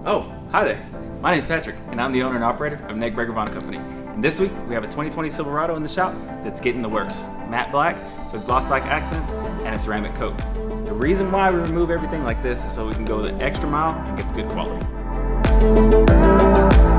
Oh, hi there. My name is Patrick, and I'm the owner and operator of Neckbreaker Vinyl Company. And this week, we have a 2020 Silverado in the shop that's getting the works. Matte black with gloss black accents and a ceramic coat. The reason why we remove everything like this is so we can go the extra mile and get the good quality.